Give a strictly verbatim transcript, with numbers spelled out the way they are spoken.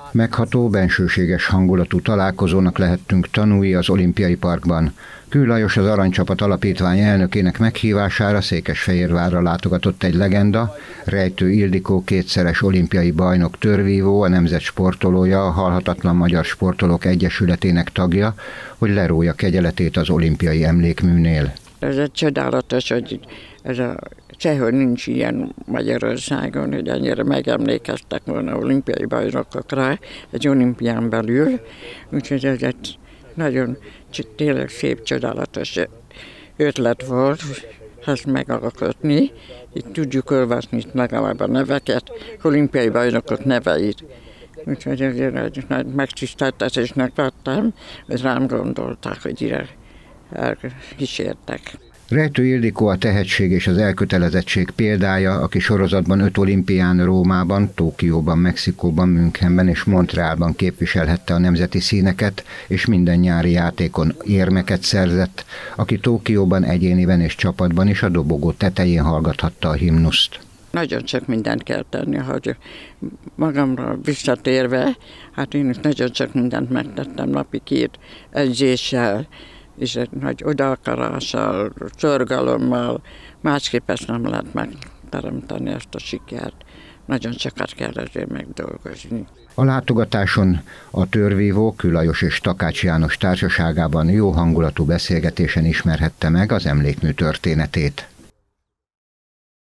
Megható, bensőséges hangulatú találkozónak lehettünk tanúi az olimpiai parkban. Kő Lajos, az Aranycsapat Alapítvány elnökének meghívására Székesfehérvárra látogatott egy legenda, Rejtő Ildikó kétszeres olimpiai bajnok törvívó, a nemzet sportolója, a Halhatatlan Magyar Sportolók Egyesületének tagja, hogy lerója kegyeletét az olimpiai emlékműnél. Ez egy csodálatos, hogy ez a sehol nincs ilyen Magyarországon, hogy ennyire megemlékeztek volna olimpiai bajnokokra egy olimpián belül, úgyhogy ez egy nagyon tényleg szép, csodálatos ötlet volt ezt megalkotni. Itt tudjuk olvasni legalább a neveket, olimpiai bajnokok neveit. Úgyhogy ezért egy nagy megtiszteltetésnek vettem, hogy rám gondoltak, hogy ide elkísértek. Rejtő Ildikó a tehetség és az elkötelezettség példája, aki sorozatban öt olimpián Rómában, Tokióban, Mexikóban, Münchenben és Montrealban képviselhette a nemzeti színeket, és minden nyári játékon érmeket szerzett, aki Tokióban egyéniben és csapatban is a dobogó tetején hallgathatta a himnuszt. Nagyon csak mindent kell tenni, hogy magamra visszatérve, hát én is nagyon csak mindent megtettem napi két edzéssel, és egy nagy odaakarással, szorgalommal, másképp ezt nem lehet megteremteni ezt a sikert. Nagyon sokat kell ezért megdolgozni. A látogatáson a törvívó Kő Lajos és Takács János társaságában jó hangulatú beszélgetésen ismerhette meg az emlékmű történetét.